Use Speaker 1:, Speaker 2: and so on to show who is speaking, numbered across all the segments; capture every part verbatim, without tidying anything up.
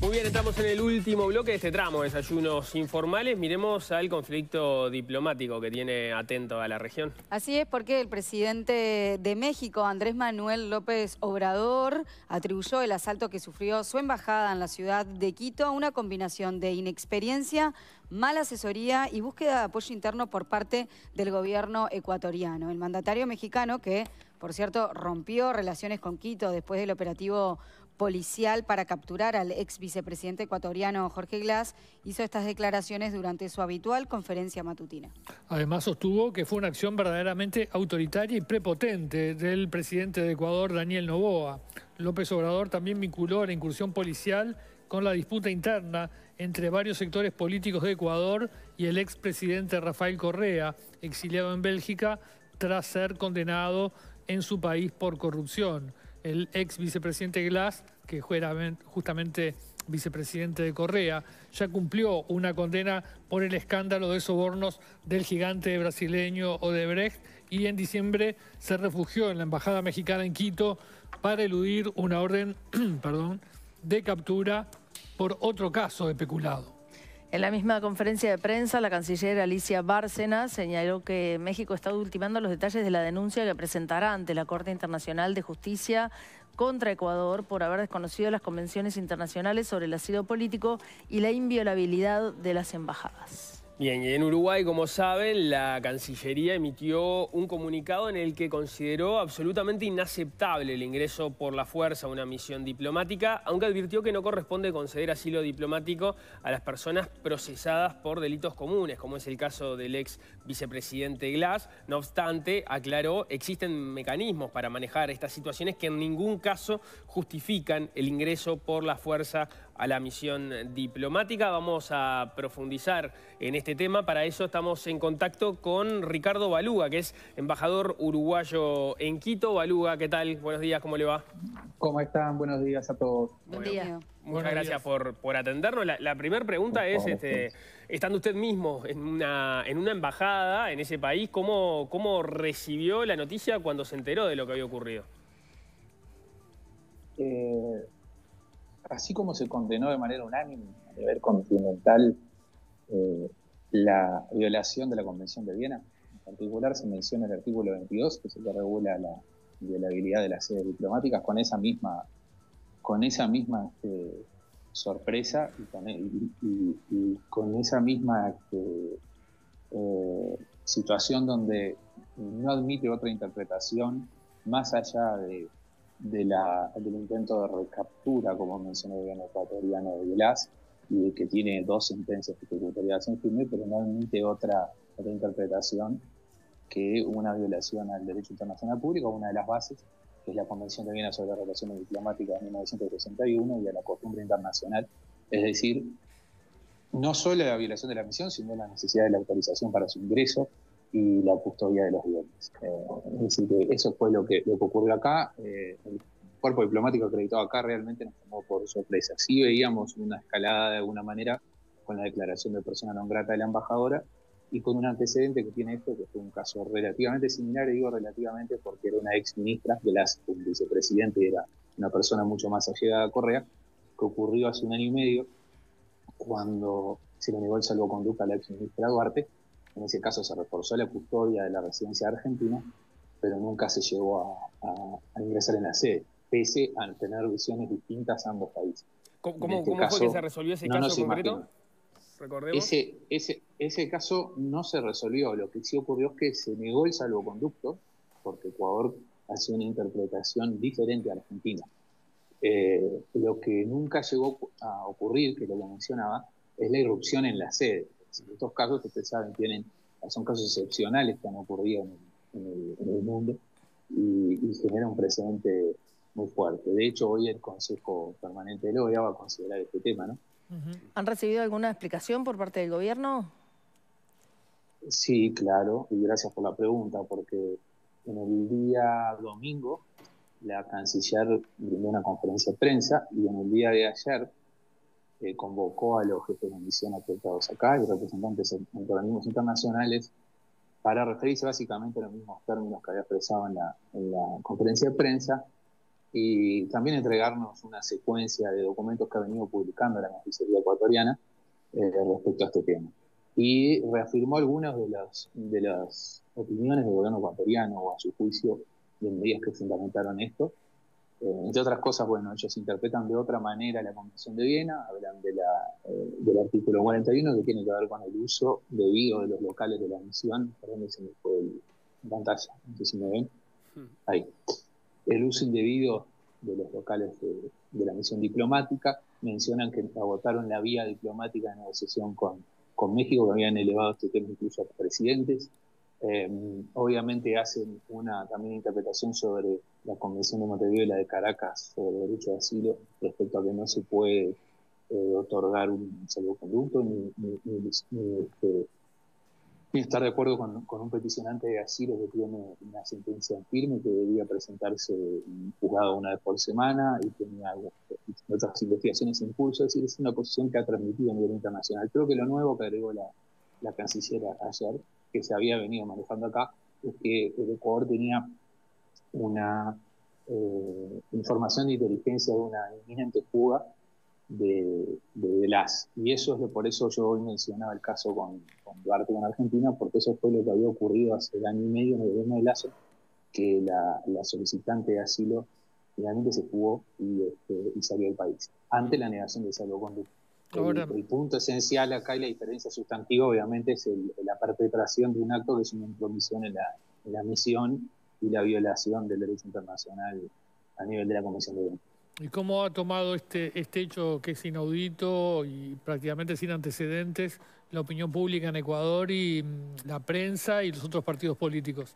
Speaker 1: Muy bien, entramos en el último bloque de este tramo, desayunos informales. Miremos al conflicto diplomático que tiene atento a la región.
Speaker 2: Así es, porque el presidente de México, Andrés Manuel López Obrador, atribuyó el asalto que sufrió su embajada en la ciudad de Quito a una combinación de inexperiencia, mala asesoría y búsqueda de apoyo interno por parte del gobierno ecuatoriano. El mandatario mexicano, que por cierto rompió relaciones con Quito después del operativo policial para capturar al ex vicepresidente ecuatoriano Jorge Glass, hizo estas declaraciones durante su habitual conferencia matutina.
Speaker 3: Además sostuvo que fue una acción verdaderamente autoritaria y prepotente del presidente de Ecuador, Daniel Noboa. López Obrador también vinculó la incursión policial con la disputa interna entre varios sectores políticos de Ecuador y el expresidente Rafael Correa, exiliado en Bélgica tras ser condenado en su país por corrupción. El ex vicepresidente Glass, que fuera justamente vicepresidente de Correa, ya cumplió una condena por el escándalo de sobornos del gigante brasileño Odebrecht y en diciembre se refugió en la embajada mexicana en Quito para eludir una orden perdón, de captura por otro caso de peculado.
Speaker 4: En la misma conferencia de prensa, la canciller Alicia Bárcena señaló que México está ultimando los detalles de la denuncia que presentará ante la Corte Internacional de Justicia contra Ecuador por haber desconocido las convenciones internacionales sobre el asilo político y la inviolabilidad de las embajadas.
Speaker 1: Bien, y en Uruguay, como saben, la Cancillería emitió un comunicado en el que consideró absolutamente inaceptable el ingreso por la fuerza a una misión diplomática, aunque advirtió que no corresponde conceder asilo diplomático a las personas procesadas por delitos comunes, como es el caso del ex vicepresidente Glass. No obstante, aclaró, existen mecanismos para manejar estas situaciones que en ningún caso justifican el ingreso por la fuerza a la misión diplomática. Vamos a profundizar en este tema. Para eso estamos en contacto con Ricardo Baluga, que es embajador uruguayo en Quito. Baluga, ¿qué tal? Buenos días, ¿cómo le va?
Speaker 5: ¿Cómo están? Buenos días a todos.
Speaker 2: Buen día.
Speaker 1: Muchas
Speaker 3: Buenos
Speaker 1: gracias
Speaker 3: días.
Speaker 1: por, por atendernos. La, la primera pregunta
Speaker 5: Por
Speaker 1: es,
Speaker 5: favor,
Speaker 1: este, estando usted mismo en una, en una embajada en ese país, ¿cómo, ¿cómo recibió la noticia cuando se enteró de lo que había ocurrido?
Speaker 5: Eh, así como se condenó de manera unánime a nivel continental eh, la violación de la Convención de Viena, en particular se menciona el artículo veintidós, que es el que regula la inviolabilidad de las sedes diplomáticas, con esa misma, con esa misma este, sorpresa y con, y, y, y con esa misma este, eh, situación donde no admite otra interpretación más allá de De la, del intento de recaptura, como mencionó el gobierno ecuatoriano de Glass, y de que tiene dos sentencias ejecutoriadas en firme, pero no admite otra, otra interpretación que una violación al derecho internacional público, una de las bases, que es la Convención de Viena sobre las Relaciones Diplomáticas de mil novecientos sesenta y uno y a la costumbre internacional. Es decir, no solo la violación de la misión, sino la necesidad de la autorización para su ingreso y la custodia de los bienes. Eh, es decir, que eso fue lo que, lo que ocurrió acá. Eh, el cuerpo diplomático acreditado acá realmente nos tomó por sorpresa. Sí veíamos una escalada de alguna manera con la declaración de persona non grata de la embajadora y con un antecedente que tiene esto, que fue un caso relativamente similar, y digo relativamente porque era una ex ministra de las un vicepresidente y era una persona mucho más allegada a Correa, que ocurrió hace un año y medio cuando se le negó el salvoconducto a la ex ministra Duarte. En ese caso se reforzó la custodia de la residencia de Argentina, pero nunca se llegó a, a, a ingresar en la sede, pese a tener visiones distintas a ambos países.
Speaker 1: ¿Cómo, cómo,
Speaker 5: este
Speaker 1: ¿cómo
Speaker 5: caso,
Speaker 1: fue que se resolvió ese
Speaker 5: no
Speaker 1: caso concreto?
Speaker 5: Imagino.
Speaker 1: Recordemos.
Speaker 5: Ese, ese, ese caso no se resolvió. Lo que sí ocurrió es que se negó el salvoconducto, porque Ecuador hace una interpretación diferente a Argentina. Eh, lo que nunca llegó a ocurrir, que lo mencionaba, es la irrupción en la sede. Estos casos, ustedes saben, tienen, son casos excepcionales que han ocurrido en el, en el, en el mundo y, y genera un precedente muy fuerte. De hecho, hoy el Consejo Permanente de la O E A va a considerar este tema, ¿no?
Speaker 4: Uh-huh. ¿Han recibido alguna explicación por parte del gobierno?
Speaker 5: Sí, claro, y gracias por la pregunta, porque en el día domingo la canciller brindó una conferencia de prensa y en el día de ayer Eh, convocó a los jefes de misión acreditados acá y representantes en, en organismos internacionales para referirse básicamente a los mismos términos que había expresado en la, en la conferencia de prensa, y también entregarnos una secuencia de documentos que ha venido publicando la Cancillería ecuatoriana eh, respecto a este tema. Y reafirmó algunas de las, de las opiniones del gobierno ecuatoriano, o a su juicio, de medidas que fundamentaron esto. Eh, entre otras cosas, bueno, ellos interpretan de otra manera la Convención de Viena, hablan de la, eh, del artículo cuarenta y uno, que tiene que ver con el uso debido de los locales de la misión. Perdón, se me fue el pantalla, no sé si me ven. Ahí. El uso indebido de los locales de, de la misión diplomática. Mencionan que agotaron la vía diplomática de negociación con, con México, que habían elevado este tema incluso a presidentes. Eh, obviamente hacen una también interpretación sobre la Convención de Montevideo y la de Caracas sobre el derecho de asilo, respecto a que no se puede eh, otorgar un salvoconducto ni, ni, ni, ni, este, ni estar de acuerdo con, con un peticionante de asilo que tiene una sentencia firme, que debía presentarse en juzgado una vez por semana y tenía otras investigaciones en curso. Es decir, es una posición que ha transmitido a nivel internacional. Creo que lo nuevo que agregó la, la canciller ayer, que se había venido manejando acá, es que el Ecuador tenía una eh, información de inteligencia de una inminente fuga de, de, de las. Y eso es de, por eso yo hoy mencionaba el caso con, con Duarte con Argentina, porque eso fue lo que había ocurrido hace el año y medio en el gobierno de Lasso, que la, la solicitante de asilo finalmente se fugó y, este, y salió del país, ante la negación de salvoconducto. El, el punto esencial acá y la diferencia sustantiva obviamente es el, la perpetración de un acto que es una intromisión en la, en la misión y la violación del derecho internacional a nivel de la Convención de Viena.
Speaker 3: ¿Y cómo ha tomado este, este hecho que es inaudito y prácticamente sin antecedentes la opinión pública en Ecuador y mmm, la prensa y los otros partidos políticos?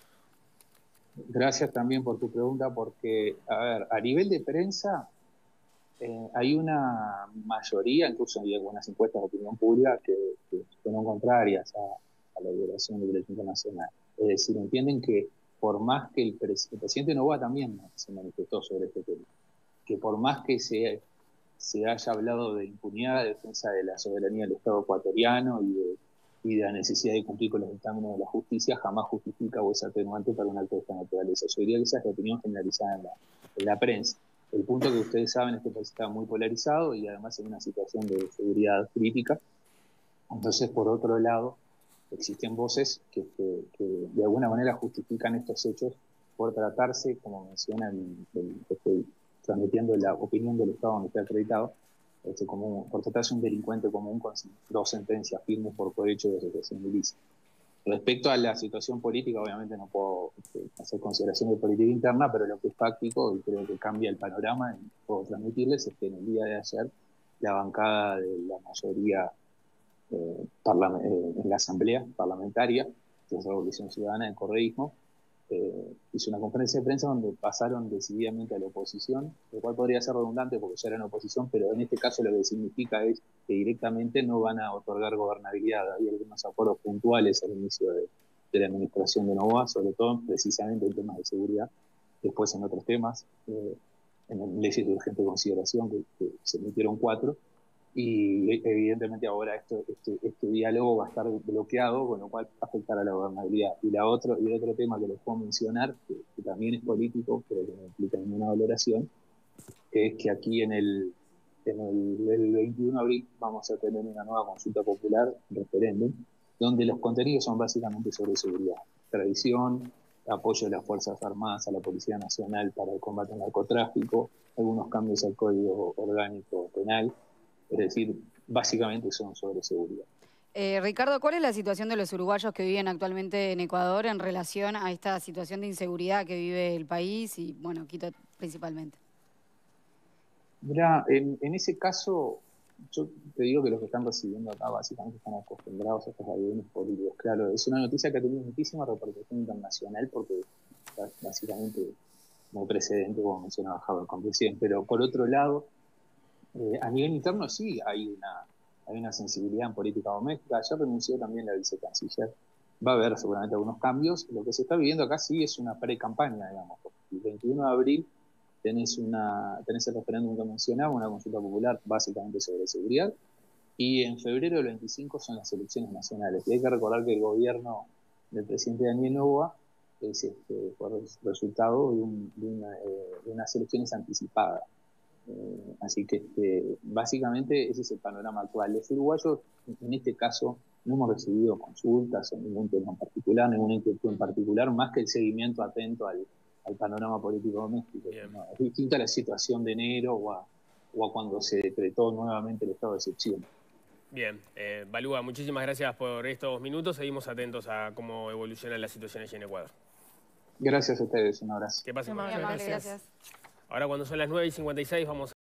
Speaker 5: Gracias también por tu pregunta, porque, a ver, a nivel de prensa eh, hay una mayoría, incluso hay algunas encuestas de opinión pública que, que son contrarias a, a la violación del derecho internacional. Es decir, entienden que por más que el, pres el presidente Noboa también se manifestó sobre este tema, que por más que se, se haya hablado de impunidad, de defensa de la soberanía del Estado ecuatoriano y de, y de la necesidad de cumplir con los dictámenes de la justicia, jamás justifica o es atenuante para un acto de esta naturaleza. Yo diría que esa es la opinión generalizada en la, en la prensa. El punto que ustedes saben es que el país está muy polarizado y además en una situación de seguridad crítica. Entonces, por otro lado, existen voces que, que, que de alguna manera justifican estos hechos por tratarse, como mencionan, el, el, transmitiendo la opinión del Estado donde está acreditado, este, como, por tratarse un delincuente común con dos sentencias firmes por cohecho de asociación ilícita. Respecto a la situación política, obviamente no puedo este, hacer consideraciones de política interna, pero lo que es fáctico, y creo que cambia el panorama, y puedo transmitirles, es que en el día de ayer la bancada de la mayoría eh, eh, en la Asamblea Parlamentaria de la Revolución Ciudadana del Correísmo, Eh, hizo una conferencia de prensa donde pasaron decididamente a la oposición, lo cual podría ser redundante porque ya eran oposición, pero en este caso lo que significa es que directamente no van a otorgar gobernabilidad. Había algunos acuerdos puntuales al inicio de, de la administración de Noboa, sobre todo precisamente en temas de seguridad, después en otros temas, eh, en leyes de urgente consideración, que, que se emitieron cuatro, y evidentemente ahora esto, este, este diálogo va a estar bloqueado, con lo cual va a afectar a la gobernabilidad. Y, la otro, y otro tema que les puedo mencionar, que, que también es político, pero que no implica ninguna valoración, es que aquí en el, en el, el veintiuno de abril vamos a tener una nueva consulta popular, referéndum, donde los contenidos son básicamente sobre seguridad, tradición, apoyo de las Fuerzas Armadas a la Policía Nacional para el combate al narcotráfico, algunos cambios al Código Orgánico Penal. Es decir, básicamente son sobre seguridad.
Speaker 2: Eh, Ricardo, ¿cuál es la situación de los uruguayos que viven actualmente en Ecuador en relación a esta situación de inseguridad que vive el país y, bueno, Quito principalmente?
Speaker 5: Mira, en, en ese caso, yo te digo que los que están recibiendo acá básicamente están acostumbrados a estos aviones políticos. Claro, es una noticia que ha tenido muchísima repercusión internacional porque básicamente no precedente, como mencionaba Javier con recién, pero por otro lado, Eh, a nivel interno sí hay una, hay una sensibilidad en política doméstica. Ayer renunció también la vicecanciller. Va a haber seguramente algunos cambios. Lo que se está viviendo acá sí es una pre-campaña, digamos. El veintiuno de abril tenés, una, tenés el referéndum que mencionaba, una consulta popular básicamente sobre seguridad. Y en febrero del veinticinco son las elecciones nacionales. Y hay que recordar que el gobierno del presidente Daniel Noboa es este, por el resultado de, un, de, una, eh, de unas elecciones anticipadas. Eh, así que este, básicamente ese es el panorama actual. Los uruguayos, en este caso, no hemos recibido consultas o ningún tema en particular, ninguna inquietud en particular, más que el seguimiento atento al, al panorama político doméstico. ¿No? Es distinta a la situación de enero o a, o a cuando se decretó nuevamente el estado de excepción.
Speaker 1: Bien, eh, Balúa, muchísimas gracias por estos minutos. Seguimos atentos a cómo evoluciona la situación allí en Ecuador.
Speaker 5: Gracias a ustedes, un abrazo.
Speaker 1: Que pasen
Speaker 2: Muy
Speaker 1: bien.
Speaker 2: amable, gracias.
Speaker 1: Ahora, cuando son las nueve y cincuenta y seis, vamos a...